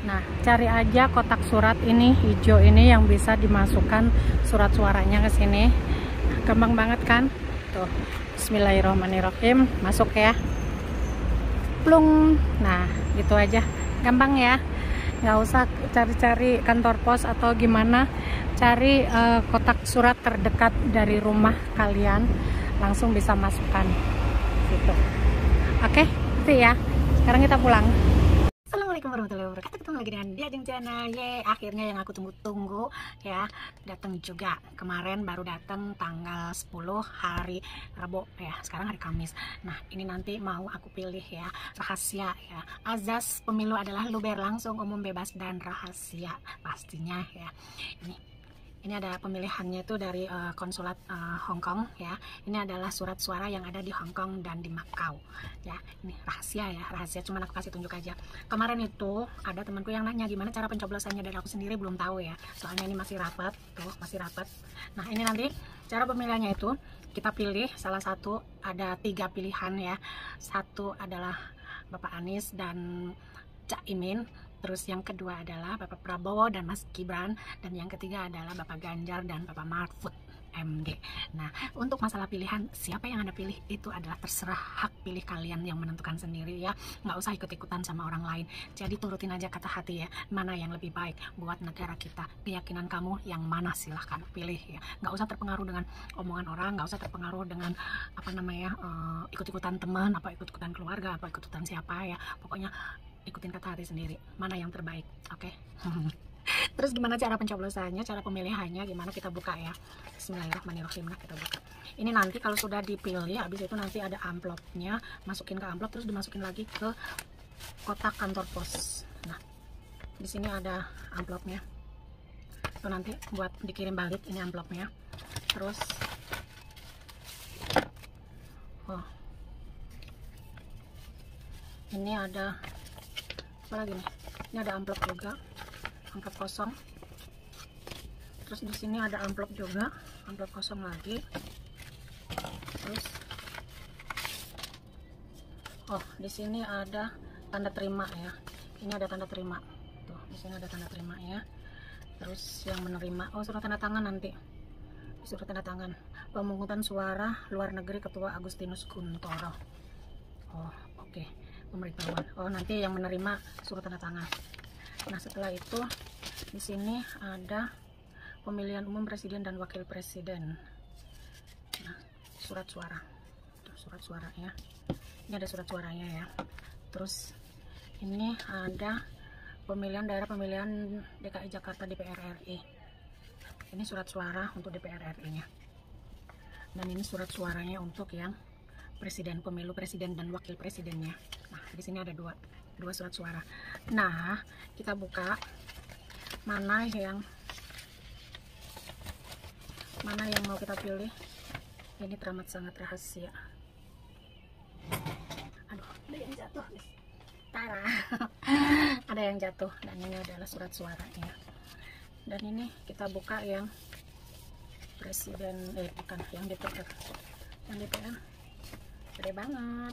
Nah, cari aja kotak surat ini hijau ini yang bisa dimasukkan surat suaranya ke sini. Gampang banget kan? Tuh. Bismillahirrahmanirrahim. Masuk ya. Plung. Nah, gitu aja. Gampang ya. Nggak usah cari-cari kantor pos atau gimana. Cari kotak surat terdekat dari rumah kalian, langsung bisa masukkan. Gitu. Oke, itu ya. Sekarang kita pulang. Assalamualaikum warahmatullahi wabarakatuh. Ketemu lagi dengan Dia Jeng Channel. Akhirnya yang aku tunggu-tunggu ya datang juga. Kemarin baru datang tanggal 10 hari Rabu ya. Sekarang hari Kamis. Nah, ini nanti mau aku pilih ya, rahasia ya. Azas pemilu adalah luber, langsung, umum, bebas dan rahasia pastinya ya. Ini ada pemilihannya itu dari konsulat Hong Kong ya. Ini adalah surat suara yang ada di Hong Kong dan di Macau ya. Ini rahasia ya, rahasia, cuman aku kasih tunjuk aja. Kemarin itu ada temanku yang nanya gimana cara pencoblosannya, dan aku sendiri belum tahu ya. Soalnya ini masih rapat, tuh masih rapat. Nah, ini nanti cara pemilihannya itu kita pilih salah satu, ada 3 pilihan ya. Satu adalah Bapak Anies dan Cak Imin. Terus yang kedua adalah Bapak Prabowo dan Mas Gibran, dan yang ketiga adalah Bapak Ganjar dan Bapak Mahfud MD. Nah, untuk masalah pilihan siapa yang Anda pilih itu adalah terserah, hak pilih kalian yang menentukan sendiri ya. Nggak usah ikut-ikutan sama orang lain. Jadi turutin aja kata hati ya, mana yang lebih baik buat negara kita. Keyakinan kamu yang mana, silahkan pilih ya. Nggak usah terpengaruh dengan omongan orang, nggak usah terpengaruh dengan apa namanya ikut-ikutan teman, apa ikut-ikutan keluarga, apa ikut-ikutan siapa ya. Pokoknya ikutin kata hati sendiri, mana yang terbaik. Oke. Terus gimana cara pencoblosannya, cara pemilihannya, gimana, kita buka ya. Bismillahirrahmanirrahim. Nah, kita buka. Ini nanti kalau sudah dipilih, habis itu nanti ada amplopnya, masukin ke amplop, terus dimasukin lagi ke kotak kantor pos. Nah, di sini ada amplopnya. Itu nanti buat dikirim balik, ini amplopnya. Terus ini ada apa lagi nih? Ini ada amplop juga, amplop kosong. Terus di sini ada amplop juga, amplop kosong lagi. Terus di sini ada tanda terima ya. Ini ada tanda terima. Tuh, di sini ada tanda terima ya. Terus yang menerima, surat tanda tangan nanti. Surat tanda tangan. Pemungutan suara luar negeri Ketua Agustinus Guntoro. Oke. Pemberitahuan. Nanti yang menerima surat tanda tangan. Nah, setelah itu di sini ada pemilihan umum presiden dan wakil presiden. Nah, surat suara. Tuh, surat suara ya. Ini ada surat suaranya ya. Terus ini ada pemilihan daerah, pemilihan DKI Jakarta DPR RI. Ini surat suara untuk DPR RI-nya. Dan ini surat suaranya untuk yang presiden, pemilu presiden dan wakil presidennya. Nah, di sini ada dua surat suara. Nah, kita buka mana yang mau kita pilih. Ini teramat sangat rahasia. Aduh, ada yang jatuh, guys. Tara. Ada yang jatuh, dan ini adalah surat suaranya. Dan ini kita buka yang presiden, bukan, yang DPR. Yang DPR gede banget.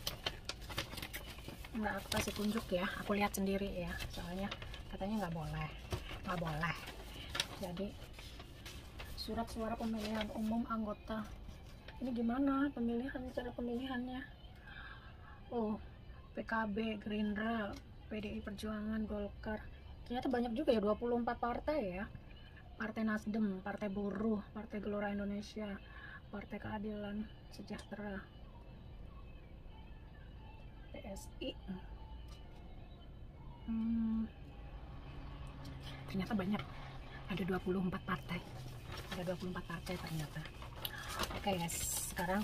Nggak aku kasih tunjuk ya, aku lihat sendiri ya, soalnya katanya nggak boleh. Jadi surat suara pemilihan umum anggota, ini gimana cara pemilihannya? PKB, Gerindra, PDI Perjuangan, Golkar, ternyata banyak juga ya, 24 partai ya. Partai Nasdem, Partai Buruh, Partai Gelora Indonesia, Partai Keadilan Sejahtera, PSI. Ternyata banyak, ada 24 partai. Ada 24 partai ternyata. Oke guys, sekarang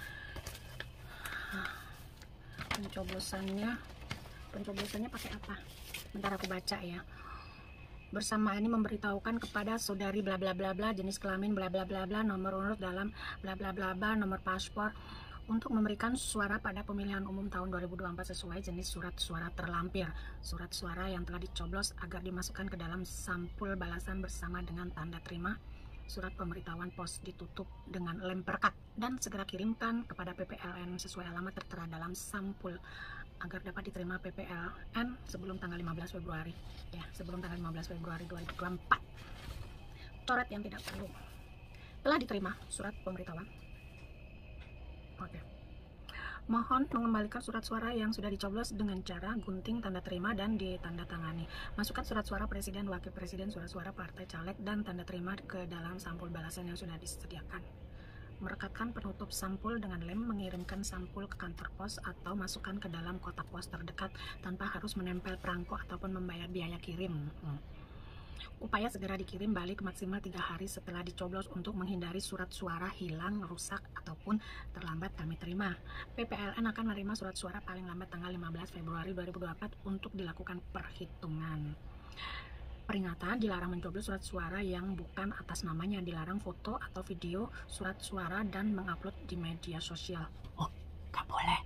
pencoblosannya pakai apa? Bentar aku baca ya. Bersama ini memberitahukan kepada saudari bla bla bla bla, jenis kelamin bla bla bla bla, nomor urut dalam bla bla bla bla, nomor paspor, untuk memberikan suara pada pemilihan umum tahun 2024 sesuai jenis surat suara terlampir, surat suara yang telah dicoblos agar dimasukkan ke dalam sampul balasan bersama dengan tanda terima. Surat pemberitahuan pos ditutup dengan lem perekat dan segera kirimkan kepada PPLN sesuai alamat tertera dalam sampul agar dapat diterima PPLN sebelum tanggal 15 Februari ya, sebelum tanggal 15 Februari 2024. Coret yang tidak perlu telah diterima surat pemberitahuan. Oke. Mohon mengembalikan surat suara yang sudah dicoblos dengan cara gunting tanda terima dan ditandatangani. Masukkan surat suara presiden, wakil presiden, surat suara partai caleg dan tanda terima ke dalam sampul balasan yang sudah disediakan. Merekatkan penutup sampul dengan lem, mengirimkan sampul ke kantor pos atau masukkan ke dalam kotak pos terdekat tanpa harus menempel perangko ataupun membayar biaya kirim. Upaya segera dikirim balik maksimal 3 hari setelah dicoblos untuk menghindari surat suara hilang, rusak, ataupun terlambat kami terima. PPLN akan menerima surat suara paling lambat tanggal 15 Februari 2024 untuk dilakukan perhitungan. Peringatan, dilarang mencoblos surat suara yang bukan atas namanya, dilarang foto atau video surat suara dan mengupload di media sosial. Oh, nggak boleh.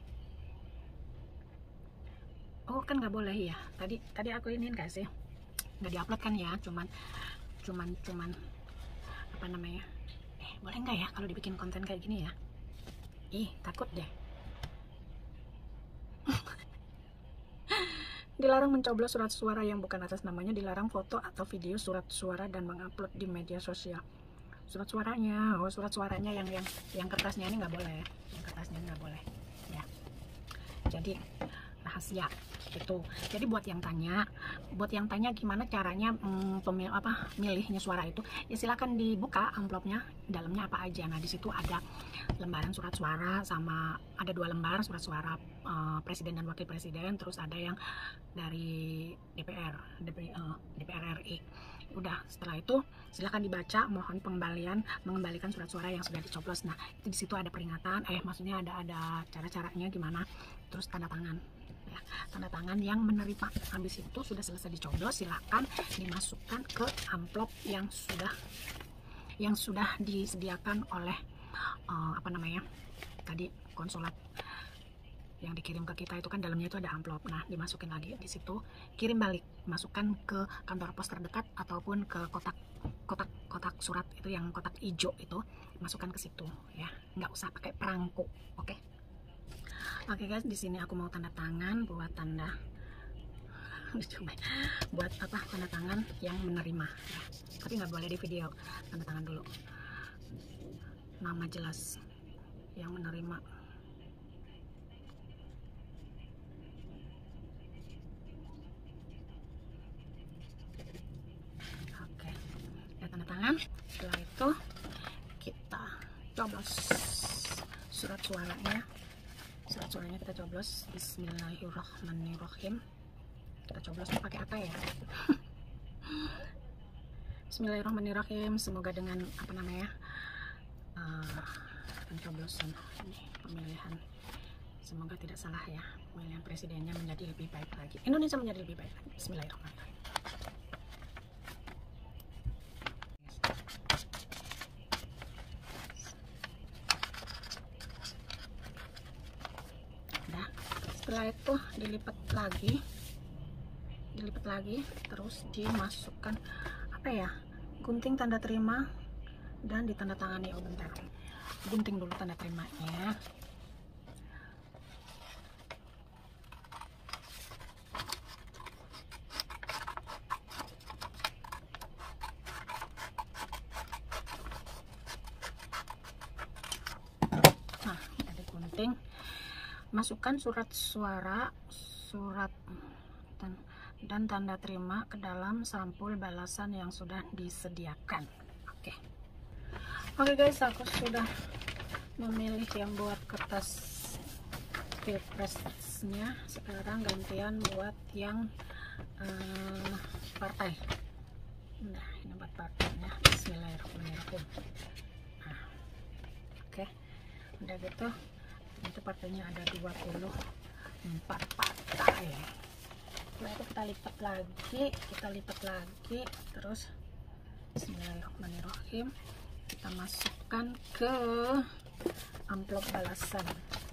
Oh, kan nggak boleh ya. Tadi aku ini nggak sih, nggak diupload kan ya, cuman apa namanya? Boleh nggak ya kalau dibikin konten kayak gini ya? Takut deh. Dilarang mencoblos surat suara yang bukan atas namanya, dilarang foto atau video surat suara dan mengupload di media sosial. Surat suaranya, surat suaranya yang kertasnya ini nggak boleh, yang kertasnya nggak boleh ya. Jadi rahasia gitu. Jadi buat yang tanya gimana caranya milihnya suara itu, ya silakan dibuka amplopnya, dalamnya apa aja. Nah, di situ ada lembaran surat suara, sama ada 2 lembar surat suara presiden dan wakil presiden, terus ada yang dari DPR RI. Udah, setelah itu silakan dibaca, mohon mengembalikan surat suara yang sudah dicoblos. Nah, itu di situ ada peringatan, maksudnya ada cara-caranya gimana, terus tanda tangan. Ya, tanda tangan yang menerima. Habis itu sudah selesai dicoblos, silakan dimasukkan ke amplop yang sudah disediakan oleh tadi konsulat yang dikirim ke kita itu kan, dalamnya itu ada amplop. Nah, dimasukin lagi di situ, kirim balik, masukkan ke kantor pos terdekat ataupun ke kotak surat itu, yang kotak hijau itu, masukkan ke situ ya, nggak usah pakai perangko. Oke guys, di sini aku mau tanda tangan buat tanda tangan yang menerima ya. Tapi nggak boleh di video, tanda tangan dulu, nama jelas yang menerima. Oke, ya, tanda tangan. Setelah itu kita coblos surat suaranya kita coblos. Bismillahirrahmanirrahim. Kita coblos pakai apa ya? Bismillahirrahmanirrahim. Semoga dengan pencoblosan ini, pemilihan, semoga tidak salah ya, pemilihan presidennya menjadi lebih baik lagi, Indonesia menjadi lebih baik lagi. Bismillahirrahmanirrahim. Setelah itu dilipat lagi, terus dimasukkan gunting tanda terima dan ditandatangani. Bentar, gunting dulu tanda terimanya. Nah, ada gunting. Masukkan surat suara, dan tanda terima ke dalam sampul balasan yang sudah disediakan. Oke guys, aku sudah memilih yang buat kertas pilpresnya. Sekarang gantian buat yang partai. Nah, ini buat partainya. Bismillahirrahmanirrahim. Nah, udah gitu. Itu partainya ada 24 partai. Setelah itu kita lipat lagi, terus bismillahirrahmanirrahim, kita masukkan ke amplop balasan.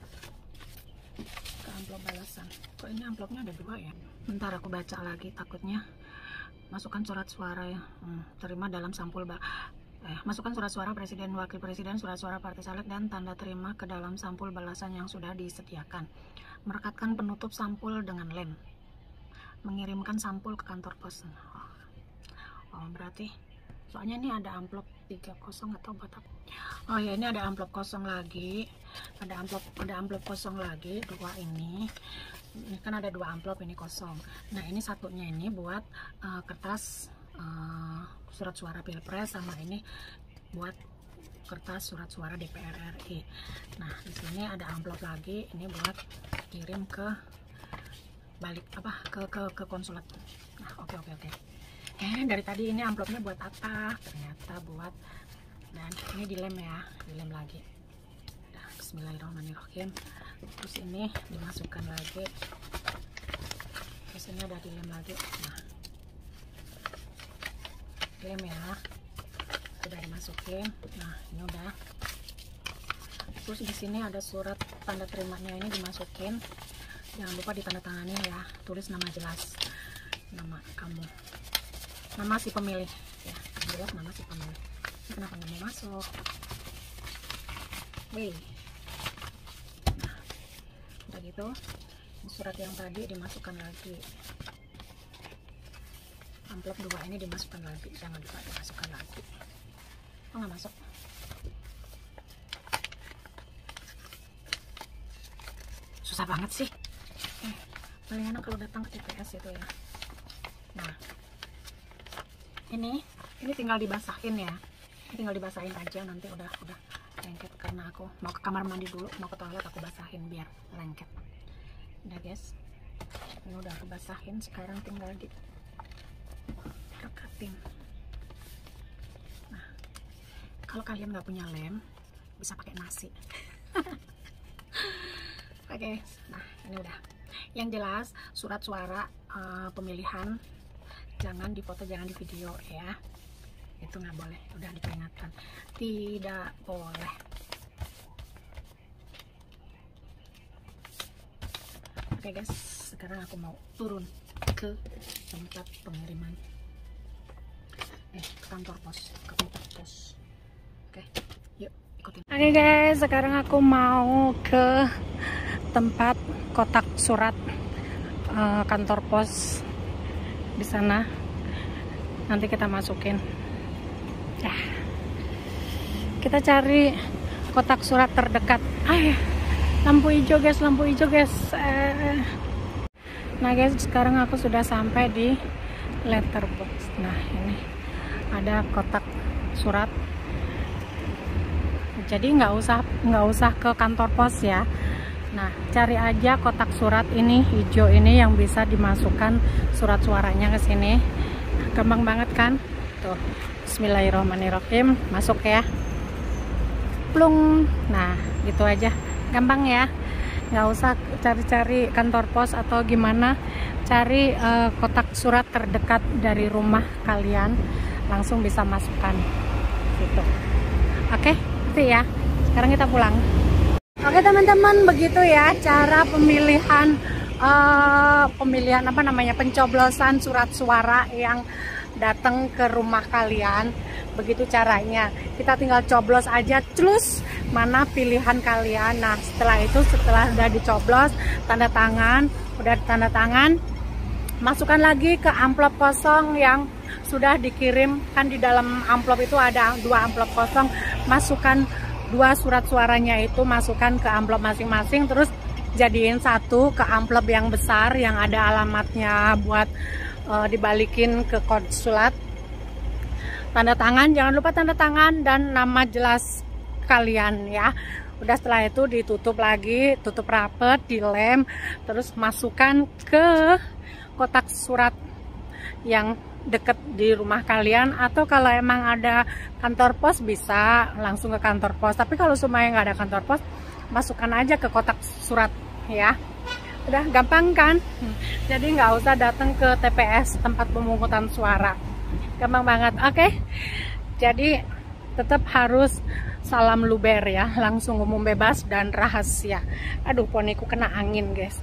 Kok ini amplopnya ada 2 ya? Bentar aku baca lagi, takutnya. Masukkan surat suara ya, terima dalam sampul masukkan surat suara presiden, wakil presiden, surat suara partai caleg dan tanda terima ke dalam sampul balasan yang sudah disediakan. merekatkan penutup sampul dengan lem, mengirimkan sampul ke kantor pos. Oh berarti soalnya ini ada amplop 30 atau buat apa. Oh ya, ini ada amplop kosong lagi, ada amplop kosong lagi, dua ini kan ada dua amplop, ini kosong. Nah ini satunya ini buat kertas surat suara pilpres, sama ini buat kertas surat suara DPR RI. Nah di sini ada amplop lagi, ini buat kirim ke balik apa ke konsulat. Nah oke. Dari tadi ini amplopnya buat apa, ternyata buat, dan ini dilem ya, dilem lagi. Nah, bismillahirrahmanirrahim. Terus ini dimasukkan lagi, terus ini ada dilem lagi. Nah dilem ya, udah dimasukin. Nah ini udah. Terus di sini ada surat tanda terimanya, ini dimasukin. Jangan lupa ditandatangani ya, tulis nama jelas, nama kamu, nama si pemilih ya, jelas nama si pemilih. Ini kenapa nggak mau masuk? Wih. Nah udah gitu, surat yang tadi dimasukkan lagi, amplop dua ini dimasukkan lagi, jangan lupa dimasukkan lagi. Oh nggak masuk. Susah banget sih. Paling enak kalau datang ke TPS itu ya. Nah ini tinggal dibasahin ya, tinggal dibasahin aja, nanti udah lengket. Karena aku mau ke kamar mandi dulu, mau ke toilet, aku basahin biar lengket. Udah guys, ini udah aku basahin, sekarang tinggal di rekatin. Nah kalau kalian nggak punya lem, bisa pakai nasi. Oke, nah ini udah. Yang jelas surat suara pemilihan jangan difoto, jangan di video ya, itu nggak boleh, udah diperingatkan, tidak boleh. Oke guys, sekarang aku mau turun ke tempat pengiriman, ke kantor pos, ke tempat pos. Oke, yuk ikutin. Oke guys, sekarang aku mau ke tempat kotak surat kantor pos di sana. Nanti kita masukin ya, kita cari kotak surat terdekat. Lampu hijau guys, lampu hijau guys. Nah guys, sekarang aku sudah sampai di letterbox. Nah ini ada kotak surat, jadi nggak usah ke kantor pos ya. Nah cari aja kotak surat ini, hijau ini, yang bisa dimasukkan surat suaranya ke sini. Gampang banget kan tuh. Bismillahirrahmanirrahim, masuk ya, plung. Nah gitu aja, gampang ya, nggak usah cari-cari kantor pos atau gimana. Cari kotak surat terdekat dari rumah kalian, langsung bisa masukkan gitu. Oke, itu ya, sekarang kita pulang. Oke teman-teman, begitu ya cara pemilihan apa namanya, pencoblosan surat suara yang datang ke rumah kalian. Begitu caranya, kita tinggal coblos aja, terus mana pilihan kalian. Nah setelah itu, setelah udah dicoblos, tanda tangan, masukkan lagi ke amplop kosong yang sudah dikirim. Kan di dalam amplop itu ada dua amplop kosong, masukkan dua surat suaranya itu, masukkan ke amplop masing-masing, terus jadiin satu ke amplop yang besar yang ada alamatnya buat dibalikin ke konsulat. Tanda tangan, jangan lupa tanda tangan dan nama jelas kalian ya. Udah, setelah itu ditutup lagi, tutup rapet, dilem, terus masukkan ke kotak surat yang deket di rumah kalian, atau kalau emang ada kantor pos bisa langsung ke kantor pos. Tapi kalau semuanya nggak ada kantor pos, masukkan aja ke kotak surat ya. Udah gampang kan? Jadi nggak usah datang ke TPS, tempat pemungutan suara. Gampang banget. Oke. Jadi tetap harus salam luber ya, langsung umum bebas dan rahasia. Aduh, poniku kena angin guys.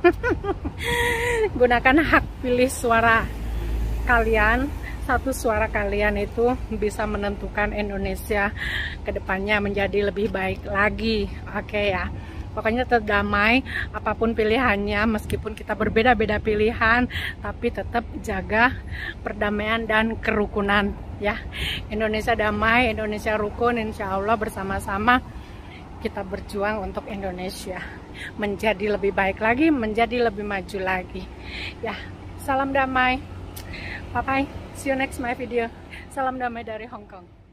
Gunakan hak pilih suara kalian. Satu suara kalian itu bisa menentukan Indonesia ke depannya menjadi lebih baik lagi. Oke ya. Pokoknya tetap damai, apapun pilihannya, meskipun kita berbeda-beda pilihan, tapi tetap jaga perdamaian dan kerukunan ya. Indonesia damai, Indonesia rukun, insya Allah bersama-sama kita berjuang untuk Indonesia menjadi lebih baik lagi, menjadi lebih maju lagi ya. Salam damai, bye bye, see you next my video. Salam damai dari Hong Kong.